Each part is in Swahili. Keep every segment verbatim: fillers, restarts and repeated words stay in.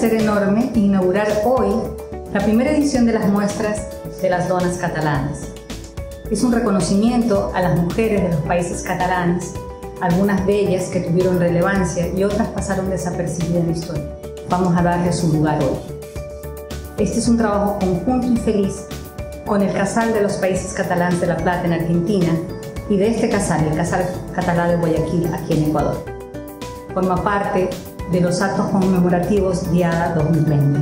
placer enorme inaugurar hoy la primera edición de las muestras de las donas catalanas. Es un reconocimiento a las mujeres de los países catalanes, algunas de ellas que tuvieron relevancia y otras pasaron desapercibidas en la historia. Vamos a darle su lugar hoy. Este es un trabajo conjunto y feliz con el Casal de los Países Catalans de La Plata en Argentina y de este casal, el Casal Catalán de Guayaquil, aquí en Ecuador. Forma parte de los actos conmemorativos Diada dos mil veinte.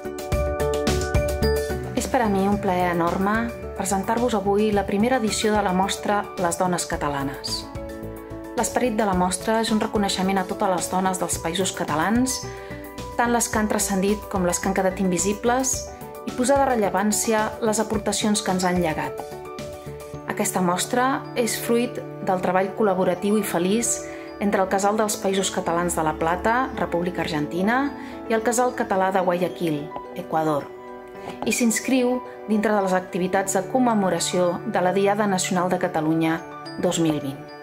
És per a mi un plaer enorme presentar-vos avui la primera edició de la mostra Les dones catalanes. L'esperit de la mostra és un reconeixement a totes les dones dels països catalans, tant les que han transcendit com les que han quedat invisibles, i posar de rellevància les aportacions que ens han llegat. Aquesta mostra és fruit del treball col·laboratiu i feliç entre el Casal dels Països Catalans de La Plata, República Argentina, i el Casal Català de Guayaquil, Equador, i s'inscriu dintre de les activitats de commemoració de la Diada Nacional de Catalunya dos mil vint.